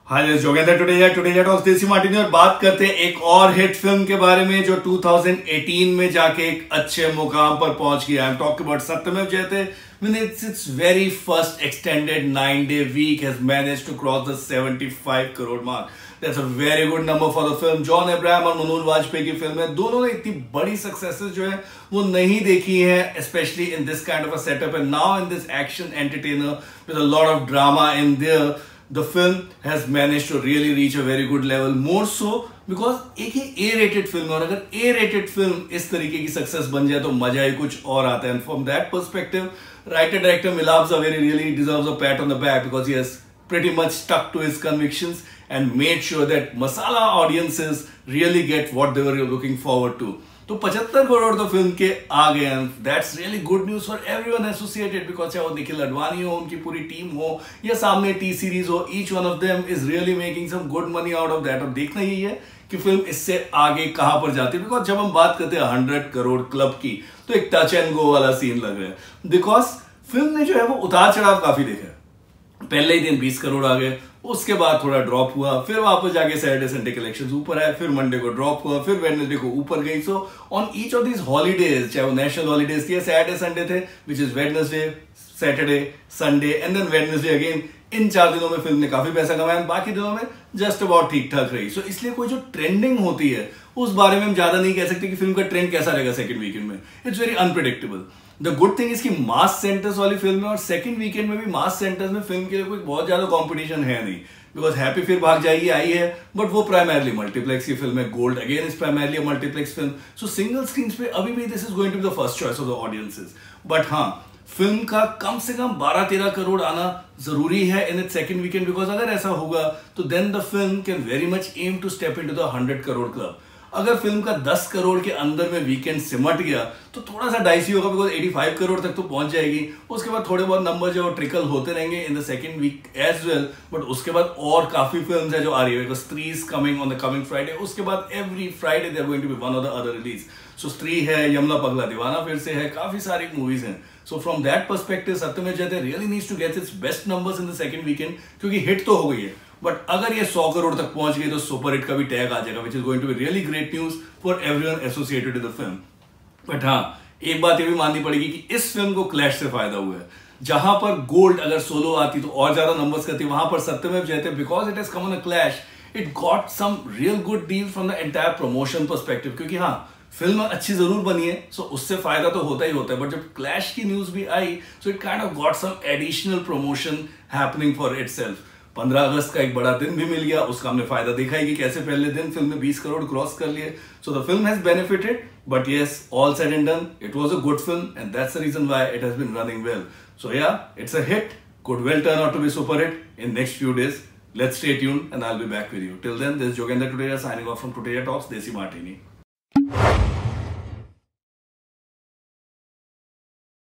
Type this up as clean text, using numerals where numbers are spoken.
Hi this Jogendra today talks Desi Martini और बात करते हैं एक और हिट फिल्म के बारे में जो 2018 में जाके एक अच्छे मुकाम पर पहुंच गया। आई एम टॉकिंग अबाउट सत्यमेव जयते when its very first extended 9-day week has managed to cross the 75 crore mark. That's a very good number for the film. John Abraham और मनोज वाजपेयी की फिल्म है। दोनों ने इतनी बड़ी सक्सेसेस जो है वो नहीं देखी है, especially in this kind of a setup. And now in this action entertainer with a lot of drama in there, the film has managed to really reach a very good level. More so because एक ही A-rated film है और अगर A-rated film इस तरीके की success बन जाए तो मजा ही कुछ और आता है. And from that perspective, writer-director Milab Zaveri really deserves a pat on the back because he has pretty much stuck to his convictions and made sure that masala audiences really get what they were looking forward to. तो 75 करोड़ तो film के आ गए हैं. That's really good news for everyone associated because चाहे वो निखिल अडवाणी हो, उनकी पूरी टीम हो या सामने टी सीरीज हो, each one of them is really making some good money out of that. अब देखना ही है कि फिल्म इससे आगे कहां पर जाती है. बिकॉज जब हम बात करते हैं 100 करोड़ क्लब की तो एक टच एंड गो वाला सीन लग रहा है. बिकॉज फिल्म ने जो है वो उतार चढ़ाव काफी देखा है. पहले ही दिन 20 करोड़ आ गए, उसके बाद थोड़ा ड्रॉप हुआ, फिर वापस जाके सैटरडे संडे कलेक्शंस ऊपर आए, फिर मंडे को ड्रॉप हुआ, फिर वेडनेसडे को ऊपर गई. So on each of these holidays, चाहे वो नेशनल हॉलीडेज थे, सैटरडे संडे थे, which is Wednesday, Saturday, Sunday and then Wednesday again, इन 4 दिनों में फिल्म ने काफी पैसा कमाया. बाकी दिनों में जस्ट अबाउट ठीक ठाक रही. सो इसलिए कोई जो ट्रेंडिंग होती है उस बारे में हम ज्यादा नहीं कह सकते कि फिल्म का ट्रेंड कैसा रहेगा सेकंड वीकेंड में. It's very unpredictable. The good thing इसकी मास सेंटर्स वाली फिल्म है और सेकंड वीकेंड में भी मास सेंटर्स में फिल्म के लिए कोई बहुत ज्यादा कंपटीशन है नहीं. बिकॉज हैप्पी फिर भाग जाइए आई है, बट वो प्राइमरली मल्टीप्लेक्स की फिल्म है. Gold again is primarily a multiplex film. So single screen पे अभी भी this is going to be the first choice of the audiences. But हाँ, फिल्म का कम से कम 12-13 करोड़ आना जरूरी है in it second weekend. Because अगर ऐसा होगा तो then the film can very much aim to step into the 100 crore club. अगर फिल्म का 10 करोड़ के अंदर में वीकेंड सिमट गया तो थोड़ा सा डाइसी होगा. बिकॉज 85 करोड़ तक तो पहुंच जाएगी. उसके बाद थोड़े बहुत नंबर जो ट्रिकल होते रहेंगे in the second week as well. But उसके बाद और काफी फिल्म्स है जो आ रही है. Because Stree is coming on the coming Friday. उसके बाद every Friday they are going to be one of the other release. So Stree है, यमला पगला दीवाना फिर से है, काफी सारी मूवीज हैं. So from that perspective Satyameva Jayate really needs to get its best numbers in the second weekend. क्योंकि हिट तो हो गई है, बट अगर ये 100 करोड़ तक पहुंच गई तो सुपर हिट का भी टैग आ जाएगा, which is going to be really great news for everyone associated with the film. But हाँ, एक बात ये भी माननी पड़ेगी कि इस फिल्म को क्लैश से फायदा हुआ है. जहां पर गोल्ड अगर सोलो आती तो और ज्यादा नंबर्स करती, वहां पर Satyameva Jayate because it has come on a clash, it got some real good deal from the entire promotion perspective. क्योंकि हाँ, फिल्म अच्छी जरूर बनी है, सो उससे फायदा तो होता ही होता है. बट जब क्लैश की न्यूज भी आई so it kind of got some additional promotion happening for itself. 15 अगस्त का एक बड़ा दिन भी मिल गया, उसका हमने फायदा देखा है कि कैसे पहले दिन फिल्म ने 20 करोड़ क्रॉस कर लिए. So the film has benefited. But yes, all said and done, it was a good film and that's the reason why it has been running well. So yeah, it's a hit, could well turn out to be super hit in next few days. Let's stay tuned and I'll be back with you. Till then, this is Jogendra Tuteja signing off from Tuteja Talks, Desi Martini.